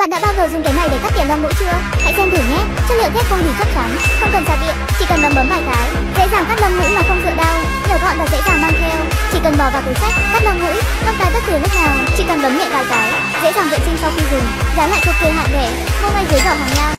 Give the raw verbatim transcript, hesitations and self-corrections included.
Bạn đã bao giờ dùng cái này để cắt tỉa lông mũi chưa? Hãy xem thử nhé. Chất liệu thép không gì chắc chắn, không cần sạc điện, chỉ cần bấm bấm vài cái, dễ dàng cắt lông mũi mà không sợ đau, nhỏ gọn và dễ dàng mang theo. Chỉ cần bỏ vào túi xách, cắt lông mũi, tóc tai bất cứ lúc nào, chỉ cần bấm nhẹ vài cái, dễ dàng vệ sinh sau khi dùng. Giá lại cực kỳ hại rẻ, mua ngay dưới giỏ hàng nha.